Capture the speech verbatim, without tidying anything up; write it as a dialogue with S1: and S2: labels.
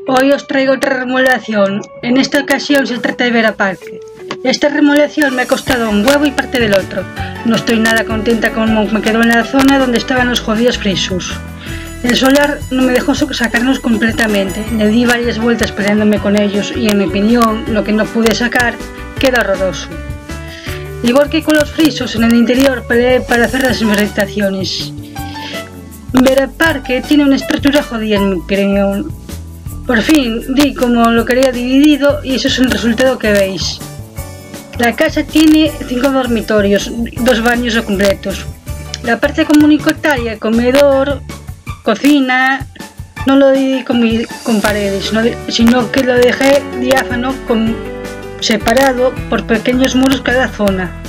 S1: Hoy os traigo otra remodelación. En esta ocasión se trata de Vera Parque. Esta remodelación me ha costado un huevo y parte del otro. No estoy nada contenta con cómo me quedó en la zona donde estaban los jodidos frisos. El solar no me dejó sacarlos completamente. Le di varias vueltas peleándome con ellos y, en mi opinión, lo que no pude sacar queda horroroso. Igual que con los frisos, en el interior peleé para hacer las habitaciones. Vera Parque tiene una estructura jodida, en mi opinión. Por fin di como lo quería dividido y eso es el resultado que veis. La casa tiene cinco dormitorios, dos baños completos. La parte comunitaria, comedor, cocina, no lo di con, mi, con paredes, no, sino que lo dejé diáfano, con, separado por pequeños muros cada zona.